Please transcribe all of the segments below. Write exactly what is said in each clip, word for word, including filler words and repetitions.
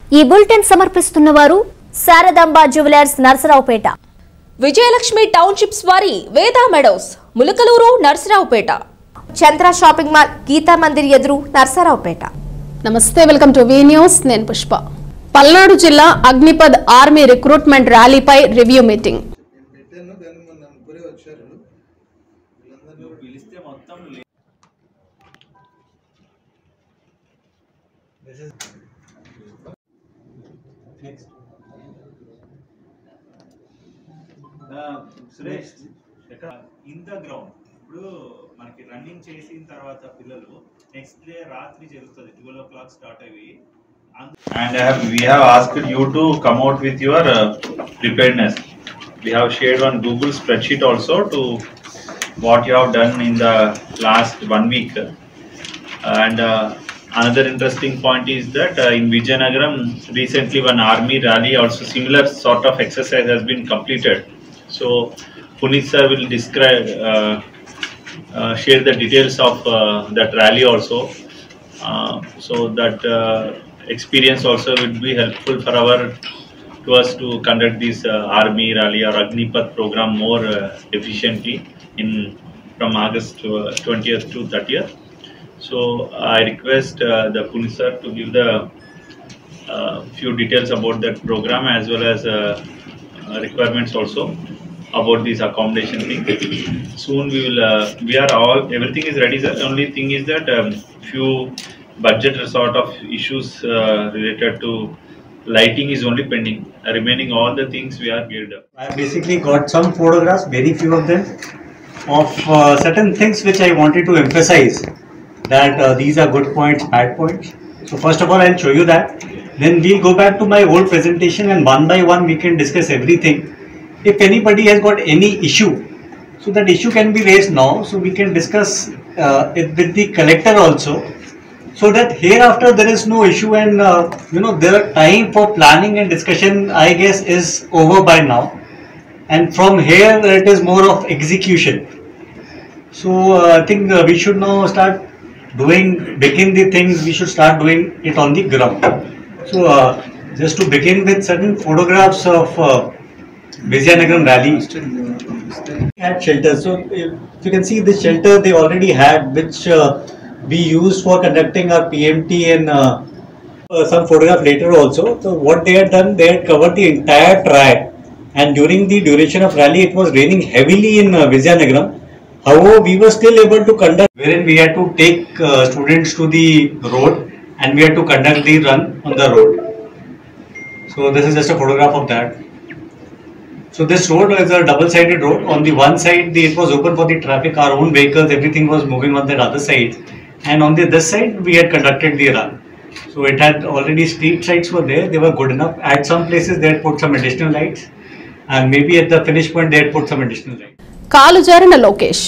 ఈ బులెటిన్ సమర్పిస్తున్నవారు Saradamba jewellers Narsaraopet, Vijayalakshmi townships వారి Veda meadows Mulakaluru Narsaraopet, Chandra shopping mall Geeta Mandir ఎదురు నర్సరావుపేట. నమస్తే, వెల్కమ్ టు వి న్యూస్. నేను పుష్ప. పల్నాడు జిల్లా అగ్నిపథ్ ఆర్మీ రిక్రూట్మెంట్ ర్యాలీపై రివ్యూ మీటింగ్. సురేష్ ఎక్కడ ఇన్ ద గ్రౌండ్ ఇప్పుడు మనకి రన్నింగ్ చేసిన తర్వాత పిల్లలు నెక్స్ట్ డే రాత్రి జరుగుతుంది ట్వెల్వ్ ఓ క్లాక్ స్టార్ట్ అయ్యి and I have, we have asked you to come out with your uh, preparedness. We have shared one Google spreadsheet also to what you have done in the last one week, and uh, another interesting point is that uh, in Vijayanagaram recently one army rally also similar sort of exercise has been completed. So Puneet sir will describe uh, uh, share the details of uh, that rally also, uh, so that uh, experience also would be helpful for our to us to conduct this uh, army rally or Agnipath program more uh, efficiently in from August to, uh, twentieth to thirtieth. So I request uh, the Puneet sir to give the uh, few details about that program as well as uh, uh, requirements also about this accommodation thing. Soon we will uh, we are all everything is ready. The only thing is that um, few budget sort of issues uh, related to lighting is only pending. Uh, remaining all the things we are geared up. I basically got some photographs, very few of them, of uh, certain things which I wanted to emphasize that uh, these are good points, bad points. So first of all, I'll show you that. Then we'll go back to my old presentation and one by one we can discuss everything. If anybody has got any issue, so that issue can be raised now, so we can discuss uh, it with the collector also, so that hereafter there is no issue and uh, you know the time for planning and discussion I guess is over by now, and from here it is more of execution. So uh, I think uh, we should now start doing begin the things we should start doing it on the ground. So uh, just to begin with certain photographs of uh, Vijayanagaram rally had shelters. So if you can see this shelter they already had, which uh, we used for conducting our P M T and uh, uh, some photograph later also. So what they had done, they had covered the entire track, and during the duration of rally it was raining heavily in uh, Vijayanagaram. However, we were still able to conduct, wherein we had to take uh, students to the road and we had to conduct the run on the road. So this is just a photograph of that. So this road is a double-sided road. On the one side, the, it was open for the traffic, our own vehicles, everything was moving on that other side. And on the this side, we had conducted the run. So it had already street lights were there, they were good enough. At some places, they had put some additional lights. And maybe at the finish point, they had put some additional lights. కాలు జారిన లోకేష్.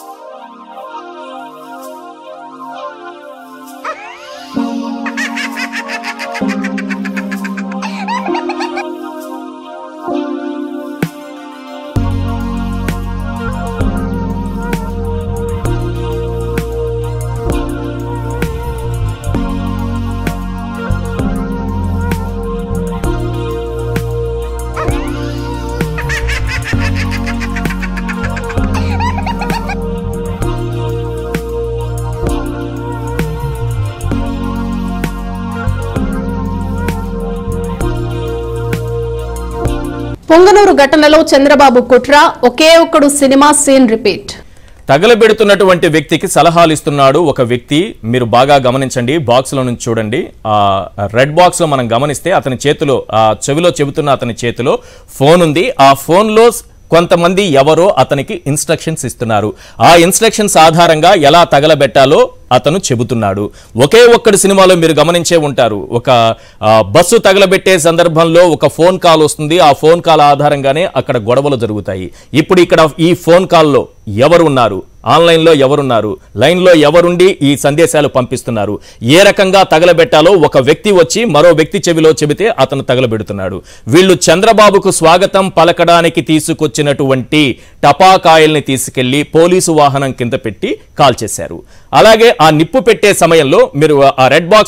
పొంగనూరు ఘటనలో చంద్రబాబు కుట్ర, ఒకే ఒక్కడు cinema scene repeat. తగలబెడుతున్నటువంటి వ్యక్తికి సలహాలు ఇస్తున్నాడు ఒక వ్యక్తి. మీరు బాగా గమనించండి, బాక్స్ లో నుంచి చూడండి. ఆ రెడ్ బాక్స్ లో మనం గమనిస్తే అతని చేతిలో, ఆ చెవిలో చెబుతున్న అతని చేతిలో ఫోన్ ఉంది. ఆ ఫోన్ లో కొంతమంది ఎవరో అతనికి ఇన్స్ట్రక్షన్స్ ఇస్తున్నారు. ఆ ఇన్స్ట్రక్షన్స్ ఆధారంగా ఎలా తగలబెట్టాలో అతను చెబుతున్నాడు. ఒకే ఒక్కడి సినిమాలో మీరు గమనించే ఉంటారు, ఒక బస్సు తగలబెట్టే సందర్భంలో ఒక ఫోన్ కాల్ వస్తుంది. ఆ ఫోన్ కాల్ ఆధారంగానే అక్కడ గొడవలు జరుగుతాయి. ఇప్పుడు ఇక్కడ ఈ ఫోన్ కాల్లో ఎవరు ఉన్నారు, ఆన్లైన్ లో ఎవరున్నారు, లైన్ లో ఎవరుండి ఈ సందేశాలు పంపిస్తున్నారు, ఏ రకంగా తగలబెట్టాలో ఒక వ్యక్తి వచ్చి మరో వ్యక్తి చెవిలో చెబితే అతను తగలబెడుతున్నాడు. వీళ్ళు చంద్రబాబుకు స్వాగతం పలకడానికి తీసుకొచ్చినటువంటి టపాకాయల్ని తీసుకెళ్లి పోలీసు వాహనం కింద పెట్టి కాల్ చేశారు. అలాగే ఆ నిప్పు పెట్టే సమయంలో మీరు ఆ రెడ్ బాక్స్ లో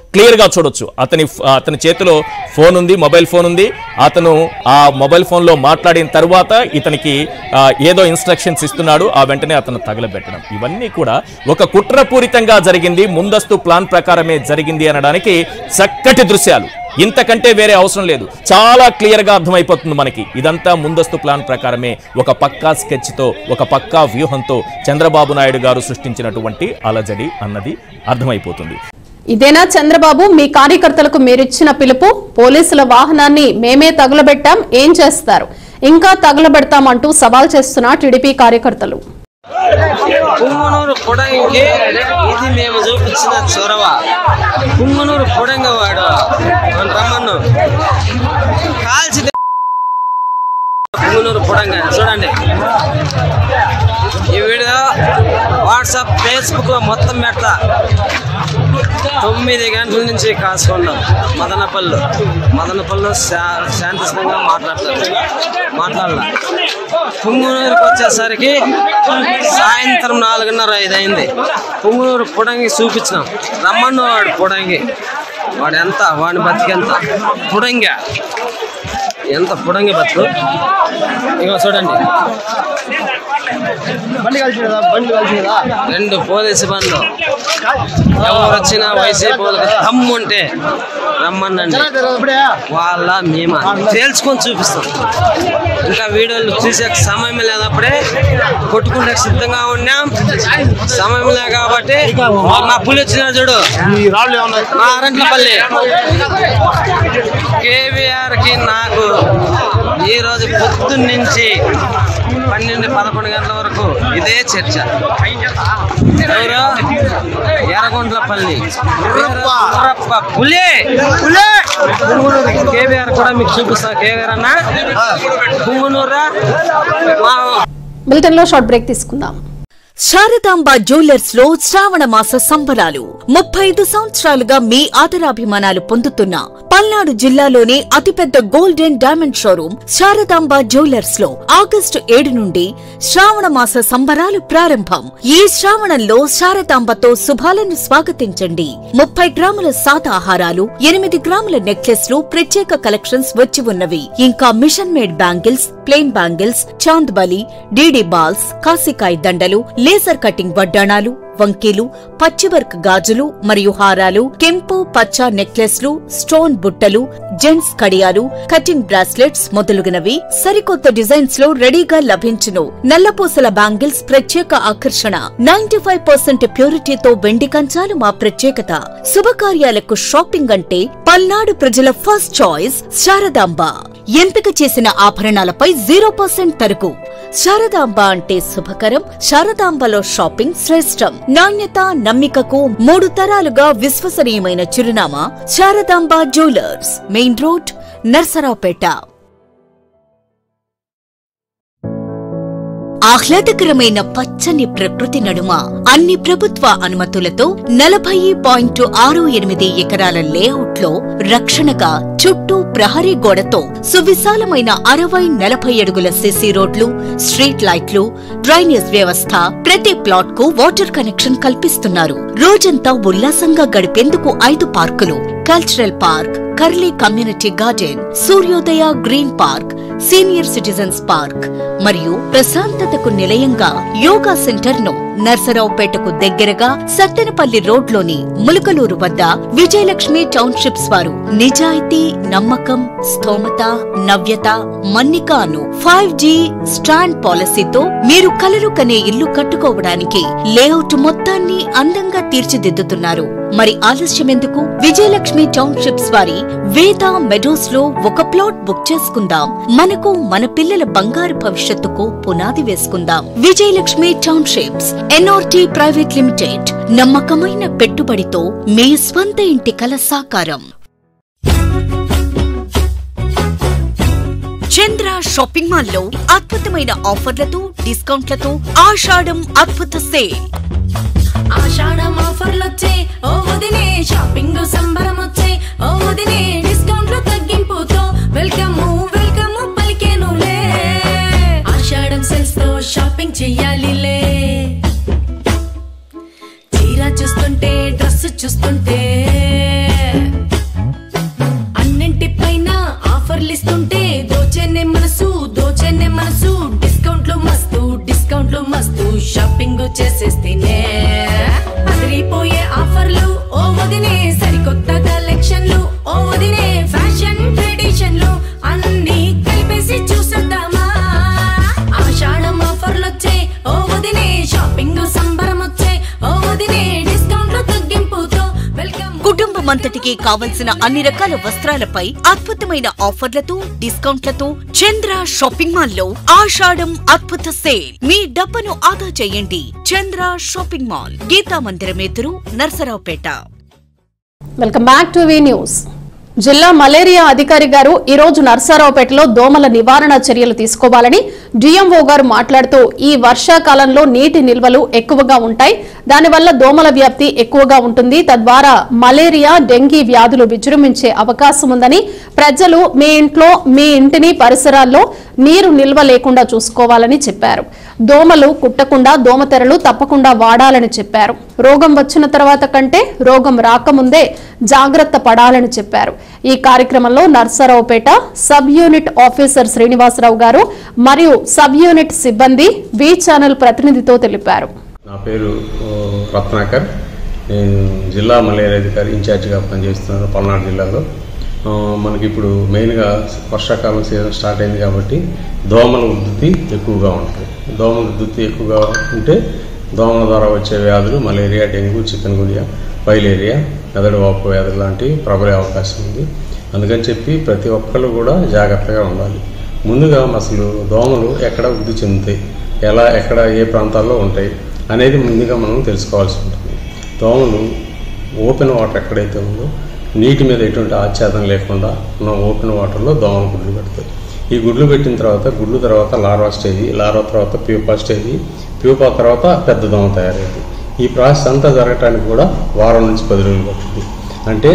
క్లియర్ గా చూడొచ్చు. అతని అతని చేతిలో ఫోన్ ఉంది, మొబైల్ ఫోన్ ఉంది. అతను ఆ మొబైల్ ఫోన్ లో మాట్లాడిన తర్వాత ఇతనికి ఏదో ఇన్స్ట్రక్షన్స్ ఇస్తున్నాడు, ఆ వెంటనే అతను తగలబెట్టడం. ఇవన్నీ కూడా ఒక కుట్రపూరితంగా జరిగింది, ముందస్తు ప్లాన్ ప్రకారమే జరిగింది అనడానికి చక్కటి దృశ్యాలు. ఇంతకంటే వేరే అవసరం లేదు. చాలా క్లియర్ గా అర్థమైపోతుంది మనకి. ఇదంతా ముందస్తు ప్లాన్ ప్రకారమే, ఒక పక్కా స్కెచ్ తో, ఒక పక్కా వ్యూహంతో చంద్రబాబు నాయుడు గారు సృష్టించినటువంటి అలజడి అన్నది అర్థమైపోతుంది. ఇదేనా చంద్రబాబు మీ కార్యకర్తలకు మీరిచ్చిన పిలుపు? పోలీసుల వాహనాన్ని మేమే తగులబెట్టాం, ఏం చేస్తారు? ఇంకా తగులబెడతామంటూ సవాల్ చేస్తున్న టీడీపీ కార్యకర్తలు. పుంగనూరు పొడంగి ఇది మేము చూపించిన చొరవ. పుంగనూరు పొడంగి వాడు రమ్మను కాల్చి పుంగనూరు పొడంగ చూడండి. ఈ వీడియో వాట్సాప్ ఫేస్బుక్ లో మొత్తం పెడతా. తొమ్మిది గంటల నుంచి కాసుకున్నాం మదనపల్లి మదనపల్లిలో శాంతిస్తంగా మాట్లాడతారు మాట్లాడాల. పుంగనూరుకి వచ్చేసరికి సాయంత్రం నాలుగున్నర ఐదు అయింది. పుంగనూరు పొడంగి చూపించినాం. రమ్మను వాడు పొడంగి, వాడు ఎంత, వాడి బతికెంత పొడంగ, ఎంత పొడంగి బతుకు. ఇగో చూడండి, రెండు పోలీసు బండ్లు. ఎవరు వచ్చినా వైసీపీ వాళ్ళకి దమ్ము ఉంటే రమ్మనండి, వాళ్ళ మేము తేల్చుకొని చూపిస్తాం. ఇంకా వీడియోలు చూసే సమయం లేనప్పుడే కొట్టుకుంటే సిద్ధంగా ఉన్నాం. సమయం లే కాబట్టి మా పులి వచ్చిన చూడు, మా అరంట్లపల్లి కేవీఆర్ కి నాకు ఈ రోజు పొద్దున్న నుంచి పన్నెండు పదకొండు గంటల వరకు ఇదే చర్చ. ఎవరు? ఎర్రగొండ్లపల్లి పులే కేవీఆర్ కూడా మీకు చూపిస్తా. కేవీఆర్ అన్న పుంగనూరా. బులెటిన్ లో షార్ట్ బ్రేక్ తీసుకుందాం. శారదాంబ జ్యువెలర్స్ లో శ్రావణ మాస సంబరాలు. ముప్పై ఐదు సంవత్సరాలుగా మీ ఆదరాభిమానాలు పొందుతున్న పల్నాడు జిల్లాలోనే అతిపెద్ద gold and diamond showroom Saradamba jewellers లో ఆగస్టు ఏడు నుండి శ్రావణ మాస సంబరాలు ప్రారంభం. ఈ శ్రావణంలో శారదాంబతో శుభాలను స్వాగతించండి. ముప్పై గ్రాముల సాదాహారాలు, ఎనిమిది గ్రాముల నెక్లెస్లు, ప్రత్యేక కలెక్షన్స్ వచ్చి ఉన్నవి. ఇంకా machine made bangles, plain bangles, chandbali, DD balls, కాసికాయ దండలు, లేజర్ కటింగ్ వడ్డాణాలు, వంకీలు, పచ్చివర్క్ గాజులు మరియు హారాలు, కెంపు పచ్చ నెక్లెస్లు, స్టోన్ బుట్టలు, జెంట్స్ కడియాలు, కటింగ్ బ్రాస్లెట్స్ మొదలుగునవి సరికొత్త డిజైన్స్ లో రెడీగా లభించును. నల్లపూసల బ్యాంగిల్స్ ప్రత్యేక ఆకర్షణ. నైన్టీ ఫైవ్ పర్సెంట్ ప్యూరిటీతో వెండి కంచాలు మా ప్రత్యేకత. శుభకార్యాలకు షాపింగ్ అంటే పల్నాడు ప్రజల ఫస్ట్ చాయిస్ శారదాంబ. ఎంపిక చేసిన ఆభరణాలపై జీరో పర్సెంట్ తరుగు. శారదాంబ అంటే శుభకరం. శారదాంబలో షాపింగ్ శ్రేష్టం. నాణ్యత, నమ్మికకు మూడు తరాలుగా విశ్వసనీయమైన చిరునామా Saradamba jewellers, main road, Narsaraopet. ఆహ్లాదకరమైన పచ్చని ప్రకృతి నడుమ అన్ని ప్రభుత్వ అనుమతులతో నలభై పాయింట్ ఆరు ఎనిమిది ఎకరాల లేఅవుట్ లో రక్షణగా చుట్టూ ప్రహరీ గోడతో సువిశాలమైన అరవై నలభై అడుగుల సిసి రోడ్లు, స్ట్రీట్ లైట్లు, డ్రైనేజ్ వ్యవస్థ, ప్రతి ప్లాట్ కు వాటర్ కనెక్షన్ కల్పిస్తున్నారు. రోజంతా ఉల్లాసంగా గడిపేందుకు ఐదు పార్కులు, cultural park, curly community garden, Suryodaya green park, senior citizens park మరియు ప్రశాంతతకు నిలయంగా యోగా సెంటర్ ను నర్సరావుపేటకు దగ్గరగా సత్తెనపల్లి రోడ్లోని ములకలూరు వద్ద విజయలక్ష్మి టౌన్షిప్స్ వారు నిజాయితీ, నమ్మకం, స్థోమత, నవ్యత, మన్నిక అను ఫైవ్ జీ స్టాండ్ పాలసీతో మీరు కలలు కనే ఇల్లు కట్టుకోవడానికి లేఅవుట్ మొత్తాన్ని అందంగా తీర్చిదిద్దుతున్నారు. మరి ఆలస్యమెందుకు? విజయలక్ష్మి టౌన్షిప్స్ వారి వేదా మెడోస్ లో ఒక ప్లాట్ బుక్ చేసుకుందాం. మనకు, మన పిల్లల బంగారు భవిష్యత్తుకు పునాది వేసుకుందాం. Vijayalakshmi townships NRT private limited. నమ్మకమైన పెట్టుబడితో మీ స్వంత ఇంటి కల సాకారం. చంద్ర షాపింగ్ మాల్ లో అద్భుతమైన ఆఫర్లతో, డిస్కౌంట్లతో ఆషాఢం అద్భుత సేల్. ఆషాఢం ఆఫర్లొచ్చే ఓ వదినే, షాపింగ్ సంబరం వచ్చే ఓ వదినే, డిస్కౌంట్లు తగ్గింపుతో వెల్కమ్ వెల్కమ్ పలికేనులే. ఆషాఢం సేల్స్ తో షాపింగ్ చెయ్యాలిలే. చీర చూస్తుంటే, డ్రెస్ చూస్తుంటే ఆఫర్లు ఇస్తుంటే దోచెన్నే మనసు దోచెన్నే మనసు డిస్కౌంట్లు మస్తు డిస్కౌంట్లు మస్తు షాపింగ్ చేసేస్తేనే అదిరిపోయే ఆఫర్లు ఓ వదినే సరికొత్త కలెక్షన్లు ఓ వదినే ఫ్యాషన్ ట్రెడిషన్లు అన్ని కలిపేసి చూసేద్దామా ఆషాఢం ఆఫర్లు వచ్చాయి ఓ వదినే షాపింగ్ సంబరం వచ్చాయి ఓ వదినే డిస్కౌంట్లు తగ్గింపుతో వెల్కమ్ కుటుంబమంతటికి కావలసిన అన్ని రకాల వస్త్రాలపై అద్భుతమైన ఆఫర్లతో డిస్కౌంట్లతో చంద్ర షాపింగ్ మాల్ లో ఆషాఢం అద్భుత సేల్. మీ డబ్బును ఆదా చేయండి. చంద్ర షాపింగ్ మాల్, గీతా మందిరం ఎదురు, Narsaraopet. Welcome back to V news. జిల్లా మలేరియా అధికారి గారు ఈ రోజు నర్సారావుపేటలో దోమల నివారణ చర్యలు తీసుకోవాలని డిఎంఓ గారు మాట్లాడుతూ ఈ వర్షాకాలంలో నీటి నిల్వలు ఎక్కువగా ఉంటాయి, దానివల్ల దోమల వ్యాప్తి ఎక్కువగా ఉంటుంది, తద్వారా మలేరియా డెంగీ వ్యాధులు విజృంభించే అవకాశం ఉందని ప్రజలు మీ ఇంట్లో మీ ఇంటిని పరిసరాల్లో నీరు నిల్వ లేకుండా చూసుకోవాలని చెప్పారు. దోమలు కుట్టకుండా దోమతెరలు తప్పకుండా వాడాలని చెప్పారు. రోగం వచ్చిన తర్వాత కంటే రోగం రాకముందే జాగ్రత్త పడాలని చెప్పారు. ఈ కార్యక్రమంలో Narsaraopet sub unit officer Srinivasarao గారు మరియు సబ్ యూనిట్ సిబ్బంది వి ఛానల్ ప్రతినిధితో తెలిపారు. నా పేరు రత్నాకర్, నేను జిల్లా మలేరియా అధికారి ఇన్ఛార్జిగా పనిచేస్తున్నాను పల్నాడు జిల్లాలో. మనకి ఇప్పుడు మెయిన్గా వర్షాకాలం సీజన్ స్టార్ట్ అయింది కాబట్టి దోమల ఉద్ధృతి ఎక్కువగా ఉంటుంది. దోమల ఉద్ధృతి ఎక్కువగా ఉంటే దోమల ద్వారా వచ్చే వ్యాధులు malaria, dengue, chikungunya, filaria, మెదడు వాపు వ్యాధులు లాంటివి ప్రబలే అవకాశం ఉంది. అందుకని చెప్పి ప్రతి ఒక్కళ్ళు కూడా జాగ్రత్తగా ఉండాలి. ముందుగా అసలు దోమలు ఎక్కడ వృద్ధి చెందుతాయి, ఎలా ఎక్కడ ఏ ప్రాంతాల్లో ఉంటాయి అనేది ముందుగా మనం తెలుసుకోవాల్సి ఉంటుంది. దోమలు ఓపెన్ వాటర్ ఎక్కడైతే ఉందో నీటి మీద ఎటువంటి ఆచ్ఛాదన లేకుండా ఉన్న ఓపెన్ వాటర్లో దోమలు గుడ్లు పెడతాయి. ఈ గుడ్లు పెట్టిన తర్వాత గుడ్లు తర్వాత లార్వా స్టేజ్, లార్వా తర్వాత ప్యూపా స్టేజ్, ప్యూపా తర్వాత పెద్ద దోమ తయారైంది. ఈ ప్రాసెస్ అంతా జరగటానికి కూడా వారం నుంచి పది రోజులు పడుతుంది. అంటే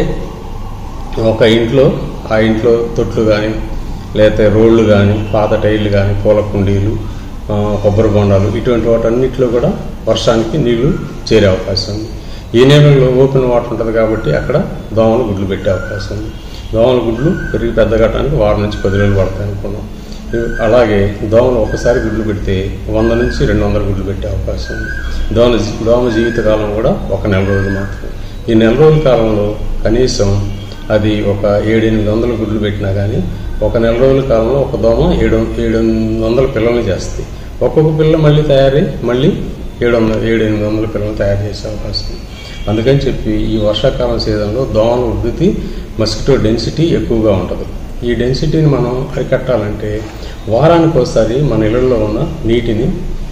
ఒక ఇంట్లో ఆ ఇంట్లో తొట్లు కానీ లేకపోతే రోళ్ళు కానీ పాత టైర్లు కానీ పూల కుండీలు, కొబ్బరి బొండాలు ఇటువంటి వాటన్నిటిలో కూడా వర్షానికి నీళ్లు చేరే అవకాశం ఉంది. ఈ నేలలో ఓపెన్ వాటర్ ఉంటుంది కాబట్టి అక్కడ దోమలు గుడ్లు పెట్టే అవకాశం ఉంది. దోమల గుడ్లు పెరిగి పెద్దగటానికి వారం నుంచి పది రోజులు పడతాయి అనుకున్నాం. అలాగే దోమలు ఒకసారి గుడ్లు పెడితే వంద నుంచి రెండు వందల గుడ్లు పెట్టే అవకాశం ఉంది. దోమ దోమ జీవితకాలం కూడా ఒక నెల రోజులు మాత్రమే. ఈ నెల రోజుల కాలంలో కనీసం అది ఒక ఏడు ఎనిమిది వందల గుడ్లు పెట్టినా కానీ ఒక నెల రోజుల కాలంలో ఒక దోమ ఏడు ఏడు ఎనిమిది వందల పిల్లల్ని చేస్తాయి. ఒక్కొక్క పిల్ల మళ్ళీ తయారై మళ్ళీ ఏడు వందల ఏడు ఎనిమిది వందల పిల్లలు తయారు చేసే అవకాశం ఉంది. అందుకని చెప్పి ఈ వర్షాకాలం సీజన్లో దోమల ఉద్ధృతి, మస్కిటో డెన్సిటీ ఎక్కువగా ఉంటుంది. ఈ డెన్సిటీని మనం అరికట్టాలంటే వారానికి ఒకసారి మన ఇళ్లలో ఉన్న నీటిని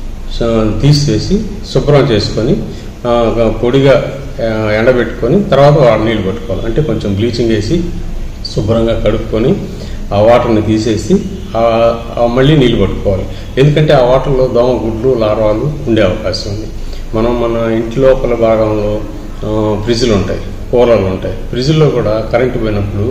తీసేసి శుభ్రం చేసుకొని పొడిగా ఎండబెట్టుకొని తర్వాత నీళ్ళు పట్టుకోవాలి. అంటే కొంచెం బ్లీచింగ్ వేసి శుభ్రంగా కడుక్కొని ఆ వాటర్ని తీసేసి మళ్ళీ నీళ్ళు పట్టుకోవాలి. ఎందుకంటే ఆ వాటర్లో దోమ గుడ్లు, లార్వాలు ఉండే అవకాశం ఉంది. మనం మన ఇంటి లోపల భాగంలో ఫ్రిడ్జ్లు ఉంటాయి, కూలర్లు ఉంటాయి. ఫ్రిడ్జ్లో కూడా కరెంటు పోయినప్పుడు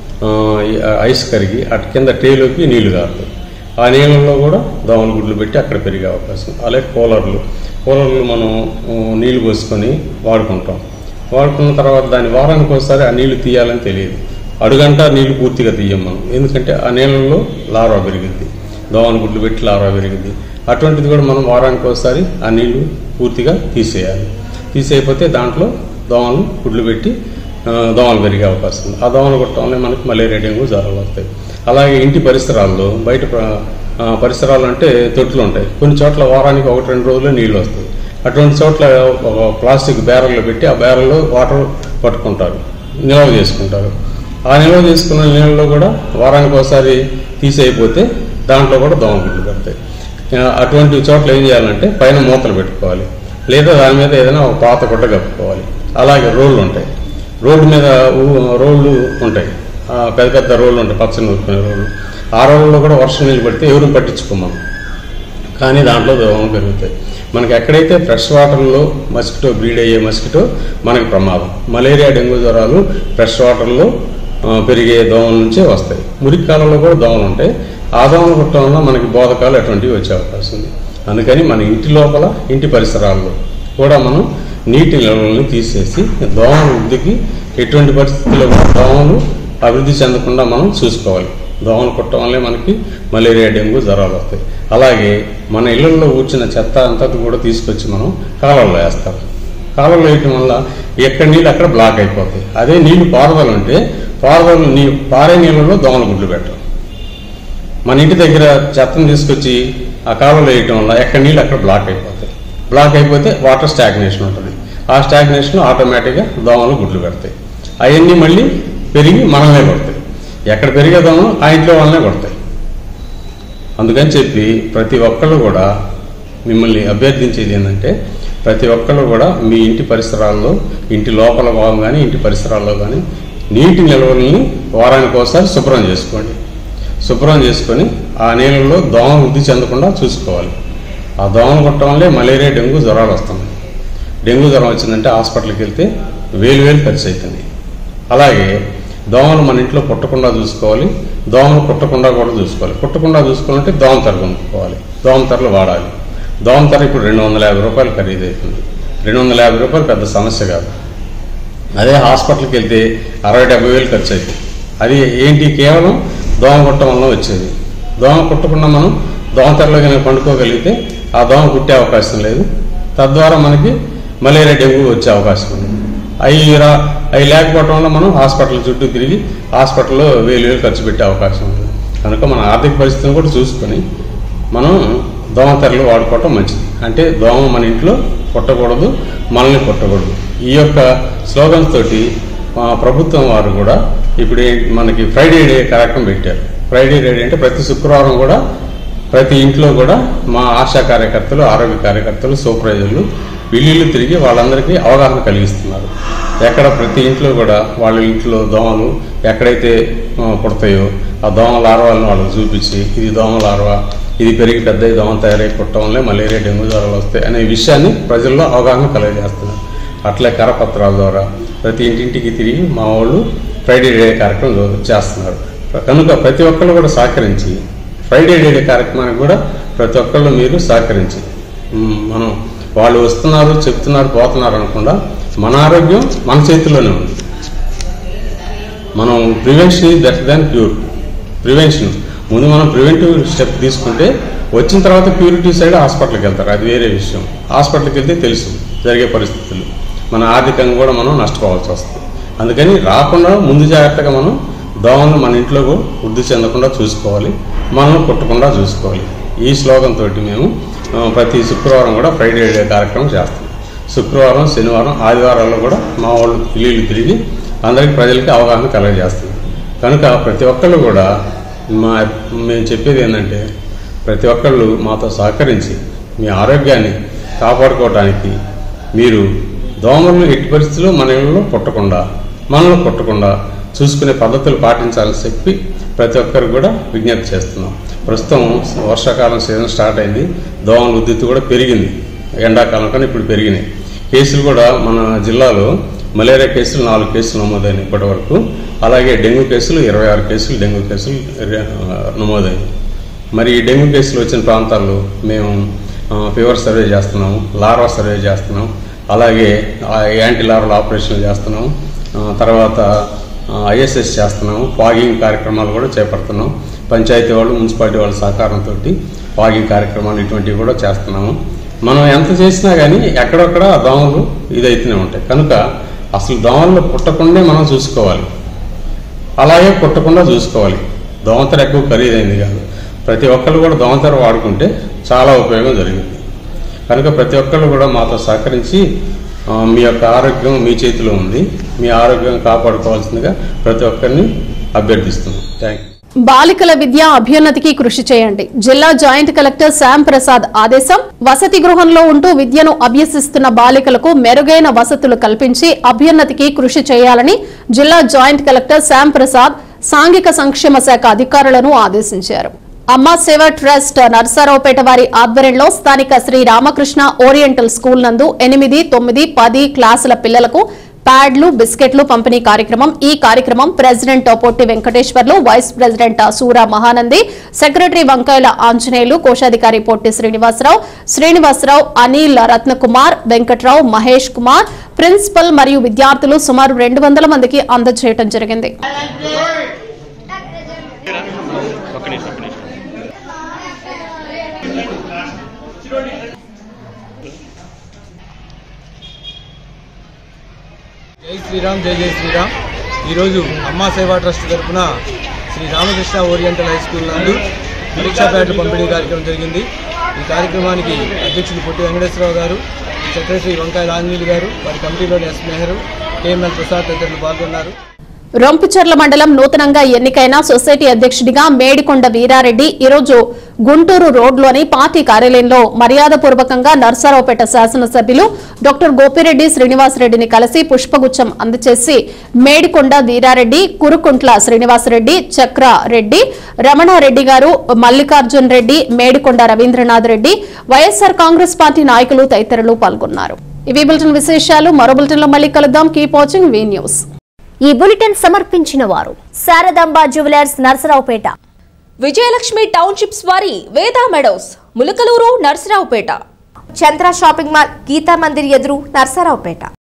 ఐస్ కరిగి అటు కింద ట్రేలోకి నీళ్లు కారుతాయి. ఆ నీళ్ళల్లో కూడా దోమల గుడ్లు పెట్టి అక్కడ పెరిగే అవకాశం. అలాగే కూలర్లు కూలర్లు మనం నీళ్లు పోసుకొని వాడుకుంటాం. వాడుకున్న తర్వాత దాని వారానికి ఒకసారి ఆ నీళ్లు తీయాలని తెలియదు. అడుగంట నీళ్లు పూర్తిగా తీయం మనం, ఎందుకంటే ఆ నీళ్ళల్లో లార్వా పెరిగింది, దోమల గుడ్లు పెట్టి లార్వా పెరిగింది. అటువంటిది కూడా మనం వారానికి ఒకసారి ఆ నీళ్లు పూర్తిగా తీసేయాలి. తీసేయకపోతే దాంట్లో దోమలు గుడ్లు పెట్టి దోమలు పెరిగే అవకాశం ఉంది. ఆ దోమలు కొట్టడం వల్ల మనకి మలేరియా, డెంగ్యూ జ్వరాలు వస్తాయి. అలాగే ఇంటి పరిసరాల్లో బయట పరిసరాలు అంటే తొట్లు ఉంటాయి. కొన్ని చోట్ల వారానికి ఒకటి రెండు రోజులు నీళ్లు వస్తాయి. అటువంటి చోట్ల ప్లాస్టిక్ బ్యారల్లో పెట్టి ఆ బ్యారల్లో వాటర్ పట్టుకుంటారు, నిల్వ చేసుకుంటారు. ఆ నిల్వ చేసుకున్న నీళ్ళలో కూడా వారానికి ఒకసారి తీసేయకపోతే దాంట్లో కూడా దోమ గుడ్లు పెడతాయి. అటువంటి చోట్ల ఏం చేయాలంటే పైన మూతలు పెట్టుకోవాలి, లేదా దాని మీద ఏదైనా ఒక పాత గుడ్డ కప్పుకోవాలి. అలాగే రోళ్ళు ఉంటాయి, రోడ్డు మీద రోళ్ళు ఉంటాయి, పెద్ద పెద్ద రోళ్ళు ఉంటాయి, పచ్చని ఊరుకునే రోళ్ళు. ఆ రోళ్ళలో కూడా వర్షం నీళ్ళు పడితే ఎవరు పట్టించుకోమం, కానీ దాంట్లో దోమలు పెరుగుతాయి. మనకి ఎక్కడైతే ఫ్రెష్ వాటర్లో మస్కిటో బ్రీడ్ అయ్యే మస్కిటో మనకి ప్రమాదం. మలేరియా, డెంగ్యూ జ్వరాలు ఫ్రెష్ వాటర్లో పెరిగే దోమల నుంచే వస్తాయి. మురికి కాలంలో కూడా దోమలు ఉంటాయి. ఆ దోమలు కుట్టడం వల్ల మనకి బోధకాలు అటువంటివి వచ్చే అవకాశం ఉంది. అందుకని మన ఇంటి లోపల, ఇంటి పరిసరాల్లో కూడా మనం నీటి నిల్వలను తీసేసి దోమల వృద్ధికి ఎటువంటి పరిస్థితుల్లో దోమలు అభివృద్ధి చెందకుండా మనం చూసుకోవాలి. దోమలు కుట్టడం వల్లే మనకి మలేరియా, డెంగ్యూ జ్వరాలు వస్తాయి. అలాగే మన ఇళ్లలో ఊడ్చిన చెత్త అంతా కూడా తీసుకొచ్చి మనం కాలువలో వేస్తారు. కాలువలో వేయటం వల్ల ఎక్కడ నీళ్ళు అక్కడ బ్లాక్ అయిపోతాయి. అదే నీళ్లు పారుదల ఉంటే పారుదల నీ పారే నీళ్ళలో దోమల గుడ్లు పెట్టరు. మన ఇంటి దగ్గర చెత్తను తీసుకొచ్చి ఆ కాలువలో వేయటం వల్ల ఎక్కడ నీళ్ళు అక్కడ బ్లాక్ అయిపోతాయి. బ్లాక్ అయిపోతే వాటర్ స్టాగ్నేషన్ ఉంటుంది. ఆ స్టాగ్నేషన్ ఆటోమేటిక్గా దోమలు గుడ్లు పెడతాయి. అవన్నీ మళ్ళీ పెరిగి మనల్నే కొడతాయి. ఎక్కడ పెరిగే దోమలు ఆ ఇంట్లో వాళ్ళనే కొడతాయి. అందుకని చెప్పి ప్రతి ఒక్కళ్ళు కూడా మిమ్మల్ని అభ్యర్థించేది ఏంటంటే, ప్రతి ఒక్కళ్ళు కూడా మీ ఇంటి పరిసరాల్లో, ఇంటి లోపల భాగం కానీ ఇంటి పరిసరాల్లో కానీ నీటి నిల్వల్ని వారానికి ఒకసారి శుభ్రం చేసుకోండి. శుభ్రం చేసుకొని ఆ నీళ్ళలో దోమలు వృద్ధి చెందకుండా చూసుకోవాలి. ఆ దోమలు కొట్టడం వల్లే మలేరియా, డెంగ్యూ జ్వరాలు వస్తున్నాయి. డెంగ్యూ జ్వరం వచ్చిందంటే హాస్పిటల్కి వెళ్తే వేలు వేలు ఖర్చు అవుతుంది. అలాగే దోమలు మన ఇంట్లో పుట్టకుండా చూసుకోవాలి. దోమలు కుట్టకుండా కూడా చూసుకోవాలి. కుట్టకుండా చూసుకోవాలంటే దోమ తెర కొనుక్కోవాలి. దోమ తెరలు వాడాలి. దోమ తెర ఇప్పుడు రెండు వందల యాభై రూపాయలు ఖరీదు అవుతుంది. రెండు వందల యాభై రూపాయలు పెద్ద సమస్య కాదు. అదే హాస్పిటల్కి వెళ్తే అరవై డెబ్బై వేలు ఖర్చు అవుతుంది. అది ఏంటి, కేవలం దోమ కుట్టడం వల్ల వచ్చేది. దోమ కుట్టకుండా మనం దోమ తెరలో కనుక పండుకోగలిగితే ఆ దోమ కుట్టే అవకాశం లేదు. తద్వారా మనకి మలేరియా, డెంగ్యూ వచ్చే అవకాశం ఉంది. అవి రా అవి లేకపోవడం వల్ల మనం హాస్పిటల్ చుట్టూ తిరిగి హాస్పిటల్లో వేలు వేలు ఖర్చు పెట్టే అవకాశం ఉంది. కనుక మన ఆర్థిక పరిస్థితిని కూడా చూసుకొని మనం దోమ తెరలు వాడుకోవటం మంచిది. అంటే దోమ మన ఇంట్లో కొట్టకూడదు, మనల్ని కొట్టకూడదు. ఈ యొక్క స్లోగన్స్ తోటి ప్రభుత్వం వారు కూడా ఇప్పుడు మనకి ఫ్రైడే డే కార్యక్రమం పెట్టారు. ఫ్రైడే డే అంటే ప్రతి శుక్రవారం కూడా ప్రతి ఇంట్లో కూడా మా ఆశా కార్యకర్తలు, ఆరోగ్య కార్యకర్తలు, సూపర్వైజర్లు వీళ్ళు తిరిగి వాళ్ళందరికీ అవగాహన కలిగిస్తున్నారు. ఎక్కడ ప్రతి ఇంట్లో కూడా వాళ్ళ ఇంట్లో దోమలు ఎక్కడైతే పుడతాయో ఆ దోమ లార్వాలను వాళ్ళకి చూపించి, ఇది దోమ లార్వా, ఇది పెరిగి పెద్ద దోమ తయారై పుట్టడం వల్లే మలేరియా, డెంగ్యూ జ్వరాలు వస్తాయి అనే విషయాన్ని ప్రజల్లో అవగాహన కలిగజేస్తున్నారు. అట్లే కరపత్రాల ద్వారా ప్రతి ఇంటింటికి తిరిగి మా వాళ్ళు ఫ్రైడే డే కార్యక్రమం చేస్తున్నారు. కనుక ప్రతి ఒక్కళ్ళు కూడా సహకరించి ఫ్రైడే డే కార్యక్రమానికి కూడా ప్రతి ఒక్కళ్ళు మీరు సహకరించి మనం వాళ్ళు వస్తున్నారు, చెప్తున్నారు, పోతున్నారు అనకుండా మన ఆరోగ్యం మన చేతుల్లోనే ఉంది. మనం prevention is better than cure. Prevention ముందు మనం ప్రివెంటివ్ స్టెప్ తీసుకుంటే వచ్చిన తర్వాత ప్యూరిటీ సైడ్ హాస్పిటల్కి వెళ్తారు, అది వేరే విషయం. హాస్పిటల్కి వెళ్తే తెలుసు జరిగే పరిస్థితులు, మన ఆర్థికంగా కూడా మనం నష్టపోవాల్సి వస్తుంది. అందుకని రాకుండా ముందు జాగ్రత్తగా మనం దోమలు మన ఇంట్లో వృద్ధి చెందకుండా చూసుకోవాలి, మనం కుట్టకుండా చూసుకోవాలి. ఈ స్లోగన్ తోటి మేము ప్రతి శుక్రవారం కూడా ఫ్రైడే డే కార్యక్రమం చేస్తాం. శుక్రవారం, శనివారం, ఆదివారాల్లో కూడా మా వాళ్ళు ఇల్లు తిరిగి అందరికీ ప్రజలకి అవగాహన కలగజేస్తుంది. కనుక ప్రతి ఒక్కళ్ళు కూడా మా మేము చెప్పేది ఏంటంటే, ప్రతి ఒక్కళ్ళు మాతో సహకరించి మీ ఆరోగ్యాన్ని కాపాడుకోవడానికి మీరు దోమలను ఎట్టి పరిస్థితుల్లో మన ఇళ్ళలో పుట్టకుండా, మనలో పుట్టకుండా చూసుకునే పద్ధతులు పాటించాలని చెప్పి ప్రతి ఒక్కరు కూడా విజ్ఞప్తి చేస్తున్నాం. ప్రస్తుతం వర్షాకాలం సీజన్ స్టార్ట్ అయింది, దోమల ఉద్ధృతి కూడా పెరిగింది. ఎండాకాలం కానీ ఇప్పుడు పెరిగినాయి. కేసులు కూడా మన జిల్లాలో మలేరియా కేసులు నాలుగు కేసులు నమోదైనాయి ఇప్పటి వరకు. అలాగే డెంగ్యూ కేసులు ఇరవై ఆరు కేసులు డెంగ్యూ కేసులు నమోదైనాయి. మరి ఈ డెంగ్యూ కేసులు వచ్చిన ప్రాంతాల్లో మేము ఫీవర్ సర్వే చేస్తున్నాము, లార్వా సర్వే చేస్తున్నాం, అలాగే యాంటీ లార్వల్ ఆపరేషన్లు చేస్తున్నాము, తర్వాత ఐఎస్ఎస్ చేస్తున్నాము, ఫాగింగ్ కార్యక్రమాలు కూడా చేపడుతున్నాం. పంచాయతీ వాళ్ళు, మున్సిపాలిటీ వాళ్ళ సహకారంతో ఫాగింగ్ కార్యక్రమాలు ఇటువంటివి కూడా చేస్తున్నాము. మనం ఎంత చేసినా కానీ ఎక్కడొక్కడ దోమలు ఇదైతూనే ఉంటాయి. కనుక అసలు దోమలు పుట్టకుండా మనం చూసుకోవాలి, అలాగే పుట్టకుండా చూసుకోవాలి. దోమతెర ఎక్కువ ఖరీదైంది కాదు, ప్రతి ఒక్కళ్ళు కూడా దోమతెర వాడుకుంటే చాలా ఉపయోగం జరిగింది. కనుక ప్రతి ఒక్కళ్ళు కూడా మాతో సహకరించి మీ యొక్క ఆరోగ్యం మీ చేతిలో ఉంది, మీ ఆరోగ్యం కాపాడుకోవాల్సిందిగా ప్రతి ఒక్కరిని అభ్యర్థిస్తున్నాం. Thank you. బాలికల విద్య అభ్యున్నతికి కృషి చేయండి. జిల్లా జాయింట్ కలెక్టర్ శ్యామ్ ప్రసాద్ ఆదేశం. వసతి గృహంలో ఉంటూ విద్యను అభ్యసిస్తున్న బాలికలకు మెరుగైన వసతులు కల్పించి అభ్యున్నతికి కృషి చేయాలని జిల్లా జాయింట్ కలెక్టర్ శ్యామ్ ప్రసాద్ సాంఘిక సంక్షేమ శాఖ అధికారులను ఆదేశించారు. అమ్మా సేవ ట్రస్ట్ నర్సారావుపేట వారి ఆధ్వర్యంలో స్థానిక శ్రీ రామకృష్ణ ఓరియంటల్ స్కూల్ నందు ఎనిమిది, తొమ్మిది, పది క్లాసుల పిల్లలకు ప్యాడ్లు, బిస్కెట్లు పంపిణీ కార్యక్రమం. ఈ కార్యక్రమం president Potti Venkateswarlu, vice president Sura Mahanandi, secretary Vankayala Anjaneyulu, కోశాధికారి పొట్టి శ్రీనివాసరావు, శ్రీనివాసరావు, అనిల్ రత్నకుమార్, వెంకట్రావు, మహేష్ కుమార్, ప్రిన్సిపల్ మరియు విద్యార్థులు సుమారు రెండు వందల మందికి అందజేయడం జరిగింది. జై శ్రీరామ్ జై జై శ్రీరామ్. ఈరోజు అమ్మా సేవా ట్రస్ట్ తరఫున Sri Ramakrishna oriental high school నందు పరీక్షా ప్యాడ్లు పంపిణీ కార్యక్రమం జరిగింది. ఈ కార్యక్రమానికి అధ్యక్షులు పొట్టి వెంకటేశ్వరరావు గారు, సెక్రటరీ వంకాయ ఆంజనేయులు గారు, వారి కమిటీలోని ఎస్ నెహ్రూ, కేఎంఎల్ ప్రసాద్ తదితరులు పాల్గొన్నారు. రొంపిచెర్ల మండలం నూతనంగా ఎన్నికైన సొసైటీ అధ్యక్షుడిగా మేడికొండ వీరారెడ్డి ఈరోజు గుంటూరు రోడ్లోని పార్టీ కార్యాలయంలో మర్యాదపూర్వకంగా నర్సారావుపేట శాసనసభ్యులు డాక్టర్ గోపిరెడ్డి శ్రీనివాసరెడ్డిని కలిసి పుష్పగుచ్చం అందజేసి మేడికొండ వీరారెడ్డి, కురుకుంట్ల శ్రీనివాసరెడ్డి, చక్రారెడ్డి, రమణారెడ్డి గారు, మల్లికార్జున్ రెడ్డి, మేడికొండ రవీంద్రనాథ్ రెడ్డి, వైఎస్ఆర్ కాంగ్రెస్ పార్టీ నాయకులు తదితరులు పాల్గొన్నారు. ఇవి బులెటిన్ విశేషాలు. మరో బులెటిన్ లో మళ్ళీ కలుద్దాం. Keep watching V news. ఈ బులెటిన్ సమర్పించిన వారు శారదాంబ జ్యువెలర్స్ నర్సరావుపేట, విజయలక్ష్మి టౌన్షిప్స్ వారి Veda meadows Mulakaluru Narsaraopet, Chandra shopping mall, Geeta Mandir ఎదురు నర్సరావుపేట.